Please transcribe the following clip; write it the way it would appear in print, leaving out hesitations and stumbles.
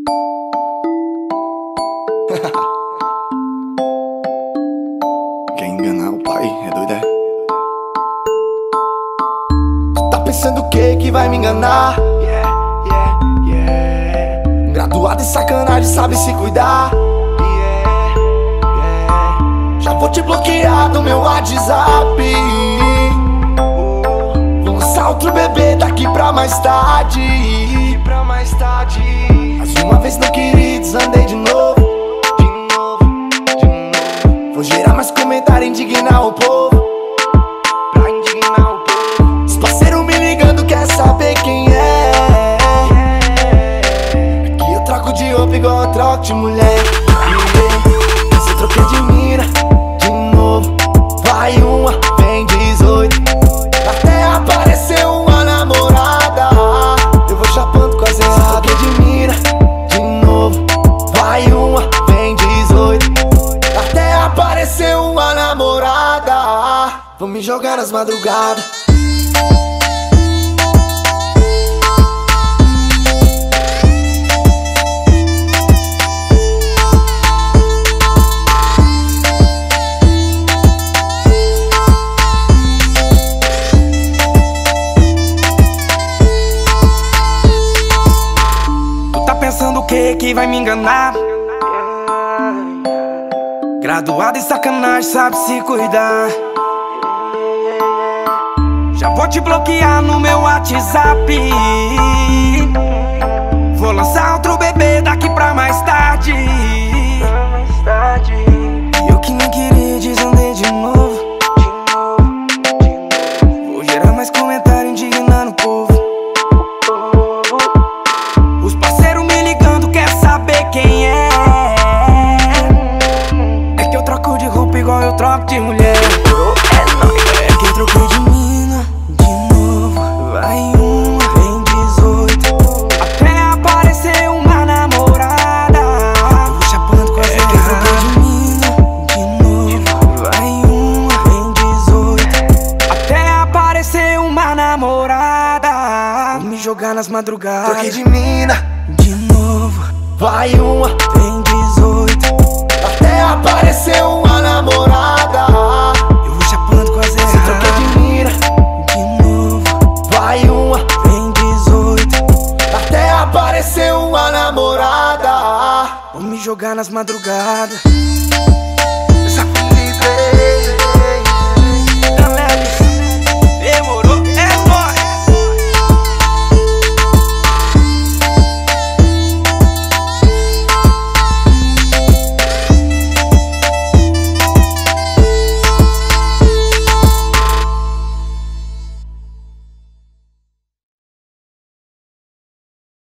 Quer enganar o pai? É doido, é? Tu tá pensando o que que vai me enganar? Graduado em sacanagem, sabe se cuidar. Já vou te bloquear do meu WhatsApp. Vou lançar outro bebê daqui pra mais tarde. Mais uma vez não queria, desandei de novo. Vou gerar mais comentário, indignar o povo. Os parceiros me ligando, quer saber quem é. Aqui eu troco de roupa igual eu troco de mulher. Se eu troquei de mina, de novo. Vai uma, vem 18. Até aparecer uma namorada. Eu vou chapando com as erradas. Se eu troquei de mina, de novo. Vai uma, vem 18. Até aparecer uma namorada. Vou me jogar nas madrugadas. Pensando o que vai me enganar? Graduado em sacanagem, sabe se cuidar. Já vou te bloquear no meu WhatsApp. Vou lançar outro bebê daqui pra mais tarde. Eu que nem queria, desandei de novo. Vou gerar mais comentário, indignando o povo. Quem é? É que eu troco de roupa igual eu troco de mulher. É que eu troquei de mina, de novo. Vai uma, vem 18. Até aparecer uma namorada. Eu vou chapando com as erradas. É que eu troquei de mina, de novo. Vai uma, vem 18. Até aparecer uma namorada. Vou me jogar nas madrugadas. Troquei de mina, de novo. vai uma, vem 18. até aparecer uma namorada. Eu vou chapando com as erradas. Se eu troquei de mina, de novo. vai uma, vem 18. até aparecer uma namorada. Vou me jogar nas madrugadas.